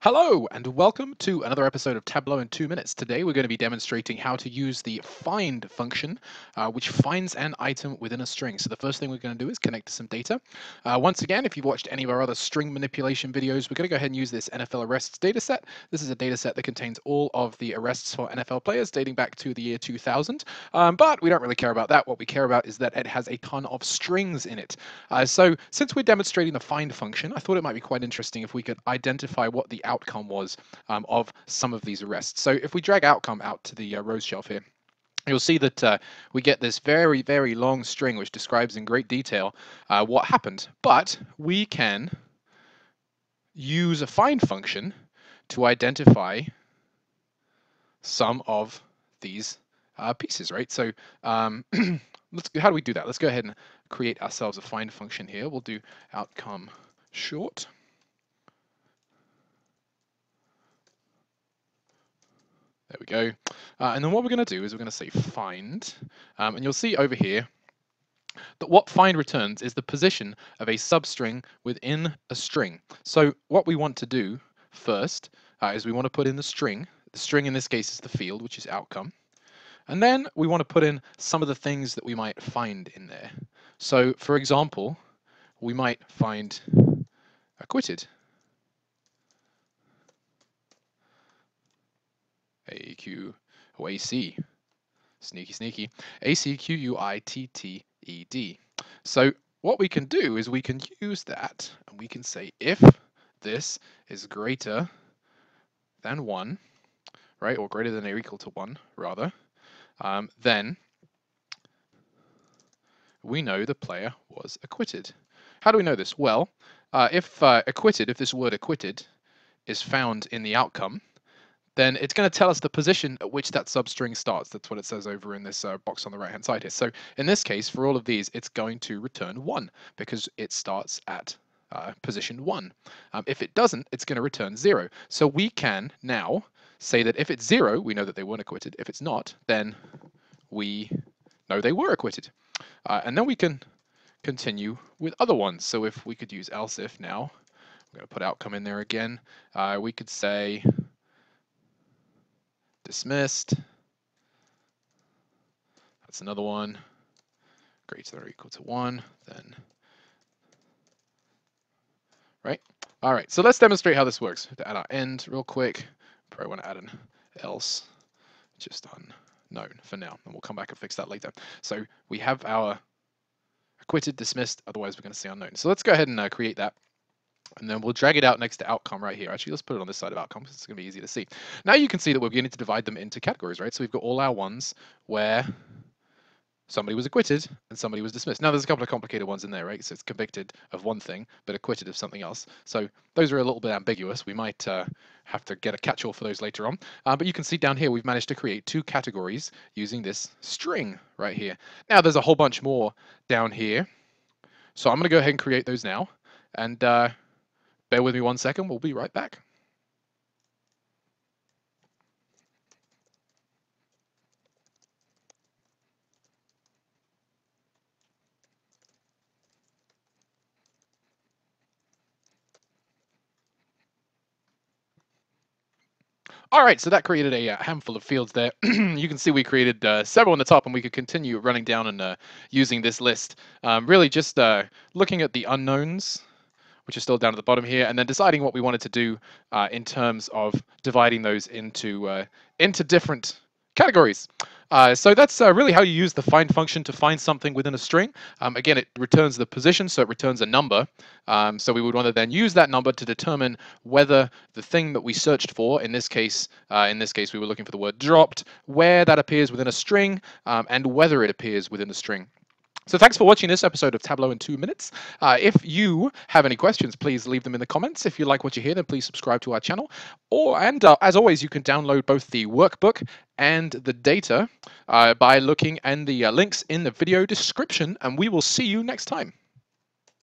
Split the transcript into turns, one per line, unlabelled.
Hello and welcome to another episode of Tableau in 2 minutes. Today we're going to be demonstrating how to use the find function, which finds an item within a string. So the first thing we're going to do is connect to some data. Once again, if you've watched any of our other string manipulation videos, we're going to go ahead and use this NFL arrests dataset. This is a dataset that contains all of the arrests for NFL players dating back to the year 2000. But we don't really care about that. What we care about is that it has a ton of strings in it. So since we're demonstrating the find function, I thought it might be quite interesting if we could identify what the outcome was of some of these arrests. So if we drag outcome out to the rows shelf here, you'll see that we get this very, very long string which describes in great detail what happened. But we can use a find function to identify some of these pieces, right? So how do we do that? Let's go ahead and create ourselves a find function here. We'll do outcome short. There we go. And then what we're going to do is we're going to say find, and you'll see over here that what find returns is the position of a substring within a string. So what we want to do first is we want to put in the string. The string in this case is the field, which is outcome. And then we want to put in some of the things that we might find in there. So for example, we might find acquitted. A-Q, or A-C, sneaky, sneaky, A-C-Q-U-I-T-T-E-D. So what we can do is we can use that, and we can say if this is greater than 1, right, or greater than or equal to 1, rather, then we know the player was acquitted. How do we know this? Well, if this word acquitted is found in the outcome, then it's going to tell us the position at which that substring starts. That's what it says over in this box on the right-hand side here. So in this case, for all of these, it's going to return 1 because it starts at position 1. If it doesn't, it's going to return 0. So we can now say that if it's 0, we know that they weren't acquitted. If it's not, then we know they were acquitted. And then we can continue with other ones. So if we could use else if now, I'm going to put outcome in there again. We could say dismissed. That's another one. Greater than or equal to 1, then. Right? All right, so let's demonstrate how this works. To add our end real quick, probably want to add an else, just unknown for now, and we'll come back and fix that later. So we have our acquitted, dismissed, otherwise we're going to say unknown. So let's go ahead and create that. And then we'll drag it out next to outcome right here. Actually, let's put it on this side of outcome because it's going to be easy to see. Now you can see that we're beginning to divide them into categories, right? So we've got all our ones where somebody was acquitted and somebody was dismissed. Now there's a couple of complicated ones in there, right? So it's convicted of one thing, but acquitted of something else. So those are a little bit ambiguous. We might have to get a catch-all for those later on. But you can see down here, we've managed to create 2 categories using this string right here. Now there's a whole bunch more down here. So I'm going to go ahead and create those now. And bear with me 1 second. We'll be right back. All right, so that created a handful of fields there. You can see we created several on the top, and we could continue running down and using this list. Really just looking at the unknowns, which are still down at the bottom here, and then deciding what we wanted to do in terms of dividing those into different categories. So that's really how you use the find function to find something within a string. Again, it returns the position, so it returns a number. So we would want to then use that number to determine whether the thing that we searched for, in this case we were looking for the word dropped, where that appears within a string, and whether it appears within the string. So thanks for watching this episode of Tableau in 2 minutes. If you have any questions, please leave them in the comments. If you like what you hear, then please subscribe to our channel. As always, you can download both the workbook and the data by looking at the links in the video description, and we will see you next time.